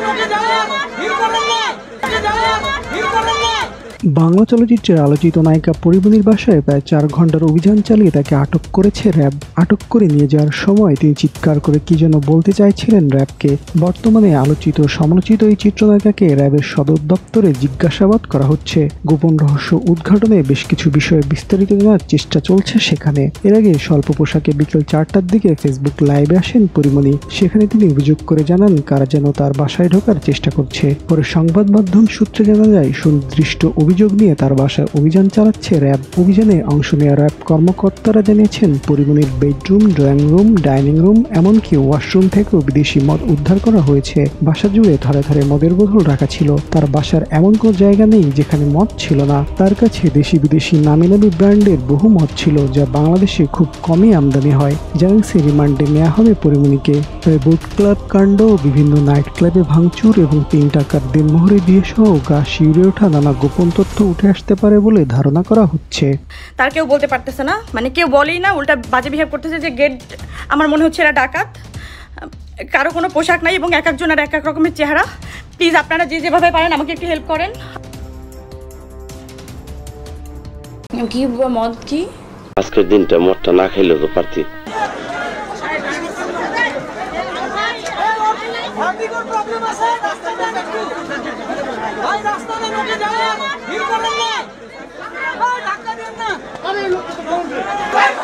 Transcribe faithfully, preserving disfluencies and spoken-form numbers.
বাংলা চলচ্চিত্রের আলোচিত নায়িকা পরিমণির বাসায় প্রায় চার ঘন্টার অভিযান চালিয়ে তাকে আটক করেছে র্যাব। আটক করে নিয়ে যাওয়ার সময় তিনি চিৎকার করে কি যেন বলতে চাইছিলেন র্যাবকে। বর্তমানে আলোচিত সমালোচিত এই চিত্রনায়িকাকে র্যাবের সদর দপ্তরে জিজ্ঞাসাবাদ করা হচ্ছে। গোপন রহস্য উদ্ঘাটনে বেশ কিছু বিষয়ে বিস্তারিত জানার চেষ্টা চলছে সেখানে। এর আগে স্বল্প পোশাকে বিকেল চারটার দিকে ফেসবুক লাইভে আসেন পরিমণি। সেখানে তিনি অভিযোগ করে জানান কারা যেন তার বাসায় ঢোকার চেষ্টা করছে। পরে সংবাদ মাধ্যম সূত্রে জানা যায় সুনির্দিষ্ট অভিযোগ নিয়ে তার বাসায় অভিযান চালাচ্ছে র্যাব। অভিযানে অংশ নেওয়া র্যাব কর্মকর্তারা জানিয়েছেন পরিমণির bedroom, drawing room, dining room এমনকি ওয়াশরুম থেকেও বিদেশি মদ উদ্ধার করা হয়েছে। বাসা জুড়ে ধারে ধারে মদের বোতল রাখা ছিল। তার বাসার এমন কোনো জায়গা নেই যেখানে মদ ছিল না। তার কাছে দেশি বিদেশি নামি নামি ব্র্যান্ডের বহু মদ ছিল যা বাংলাদেশে খুব কমই আমদানি হয়। জানাচ্ছে রিমান্ডে নেওয়া হবে পরিমণিকে। তবে বুট ক্লাব কাণ্ড, বিভিন্ন নাইট ক্লাবে ভাঙচুর এবং তিন টাকার দেনমোহরে বিয়ে সহ গা শিউরে ওঠা নানা গোপন তথ্য উঠে আসতে পারে বলে ধারণা করা হচ্ছে। তার কেউ বলতে পারতেছে না, মানে কেউ বলেই না, উল্টা বাজে বিহেভ করতেছে যে গেট আমার মনে হচ্ছে এরা ডাকাত। কারো কোনো পোশাক নাই এবং এক একজনের এক এক রকমের চেহারা। প্লিজ আপনারা যে যেভাবে পারেন আমাকে একটু হেল্প করেন। কি মদ কি আজকের দিনটা মদটা না খাইলেও তো পারতি। রাস্তা